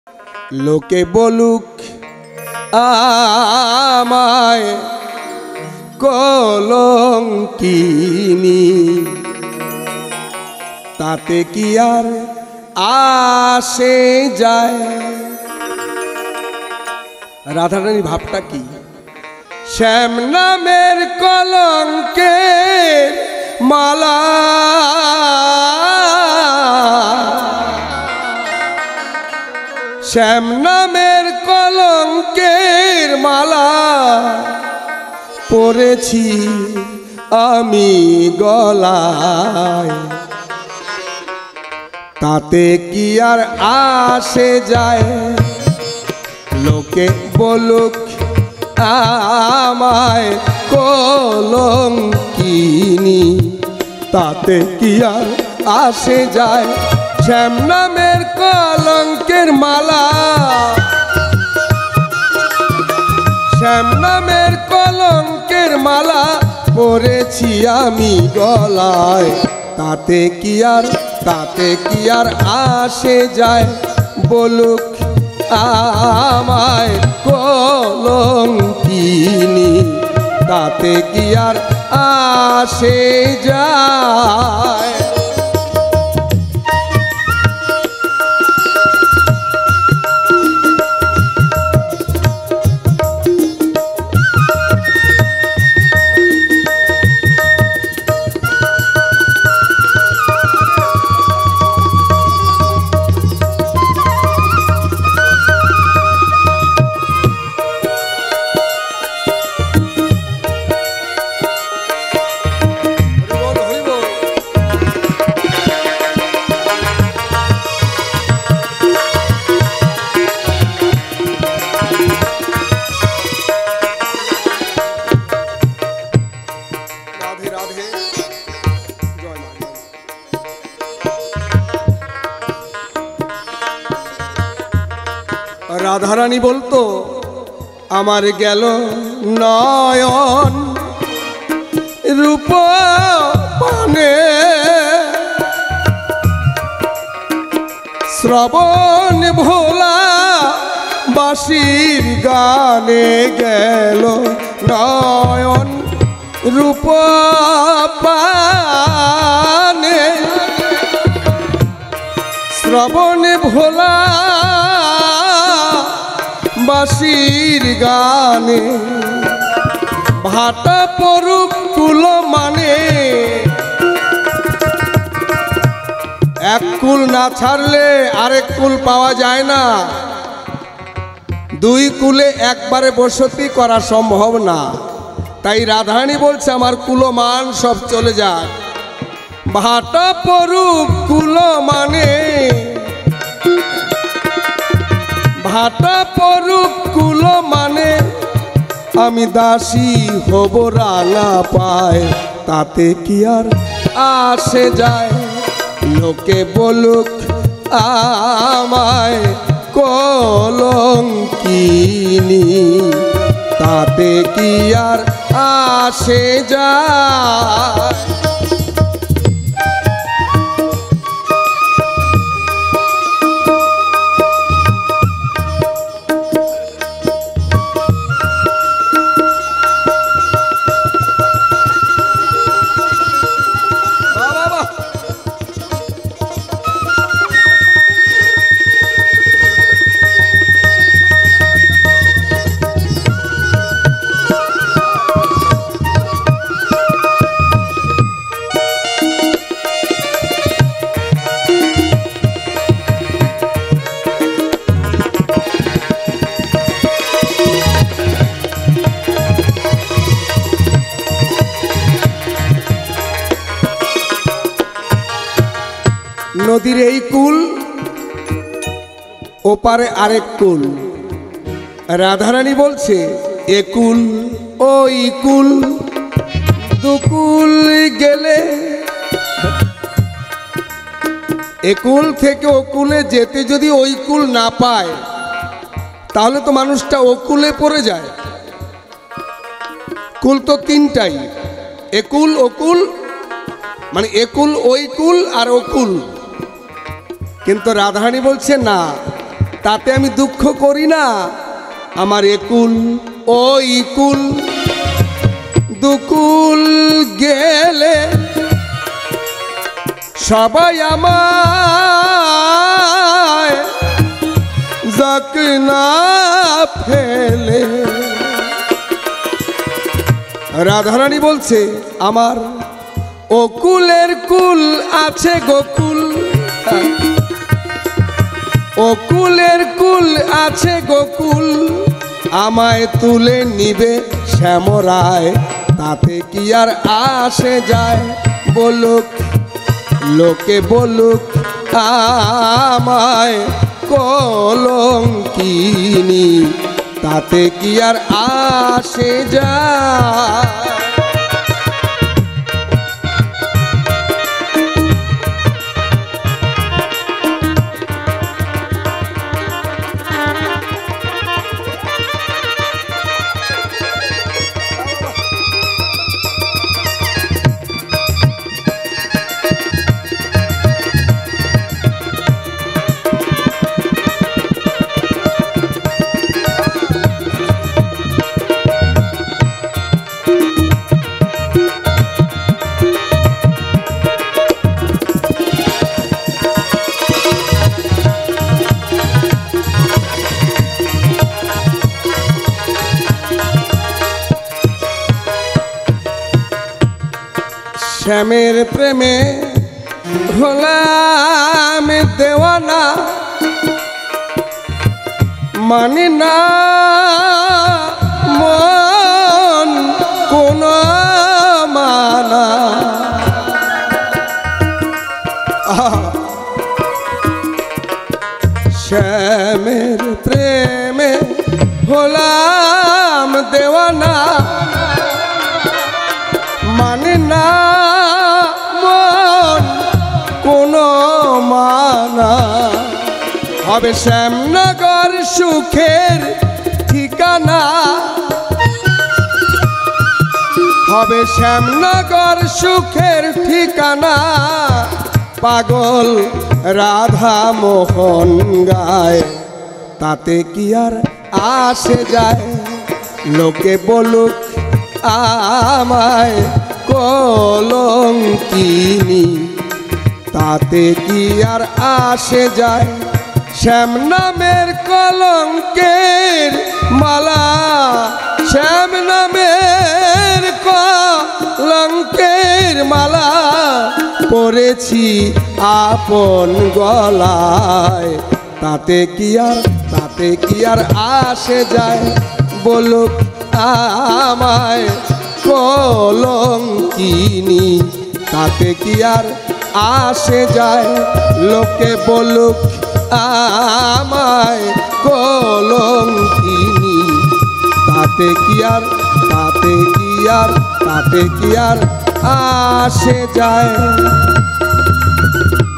লোকে বলুক আমায় কলঙ্কিনী, তাতে কি আর আসে যায়। রাধারানীর ভাবটা কি? শ্যাম নামের কলঙ্কের মালা শ্যাম নামের কলঙ্কের মালা পরেছি আমি গলায়, তাতে কি আর আসে যায়। লোকে বলুক আমায় কলঙ্কিনী, তাতে কি আর আসে যায়। শ্যাম নামের কলঙ্কের মালা শ্যাম নামের কলঙ্কের মালা পরেছি আমি গলায়, তাতে কি আর আসে যায়। বলুক আমায় কলঙ্কিনী, তাতে কি আর আসে যায়। রাধারানী বলতো আমার গেল নয়ন রূপ পানে, শ্রবণ ভোলা বাঁশির গানে গেল নয়ন রূপ পানে, শ্রবণ ভোলা বাঁশির গানে ভাটা পড়ুক কুল মানে। এক কুল না ছাড়লে আরেক কুল পাওয়া যায় না, দুই কুলে একবারে বসতি করা সম্ভব না। তাই রাধারানী বলছে আমার কুলমান সব চলে যাক, ভাটা পড়ুক কুল মানে, ভাটা পড়ুক কুল মানে। আমি দাসী হব রাঙা পায়, তাতে কি আর আসে যায়। লোকে বলুক আমায় কলঙ্কিনী, তাতে কি আর আসে যায়। নদীর এই কুল ওপারে আরেক কুল। রাধারানী বলছে একুল ওই কুল দুকুল গেলে, একুল থেকে ওকুলে যেতে যদি ওই কুল না পায় তাহলে তো মানুষটা ওকুলে পড়ে যায়। কুল তো তিনটাই, একুল ওকুল মানে একুল ওই কুল আর ওকুল। কিন্তু রাধারানী বলছে না, তাতে আমি দুঃখ করি না। আমার একুল ওই কুল দুকুল গেলে সবাই আমায় যাক না ফেলে। রাধারানী বলছে আমার অকুলের কুল আছে গোকুল, অকুলের কুল আছে গোকুল, আমায় তুলে নিবে শ্যামরায়, তাতে কি আর আসে যায়। বলুক লোকে বলুক আমায় কলঙ্কিনী, তাতে কি আর আসে যায়। শ্যামের প্রেমে হলাম দেওয়ানা, মানে না মন কোন মানা। শ্যামের প্রেমে হলাম দেওয়ানা, মানে না মন কোন মানা। হবে শ্যামনগর সুখের ঠিকানা, হবে শ্যামনগর সুখের ঠিকানা। পাগল রাধা মোহন গায়, তাতে কি আর আসে যায়। লোকে বলুক আমায় কলঙ্কিনী, তাতে কি আর আসে যায়। শ্যাম নামের কলঙ্কের মালা, শ্যাম নামের কলঙ্কের মালা পরেছি আপন গলায়, তাতে কি আর আসে যায়। বলুক আমায় কলঙ্কিনী, তাতে কি আর আসে যায়। লোকে বলুক আমায় কলঙ্কিনী, তাতে কি আর আসে যায়।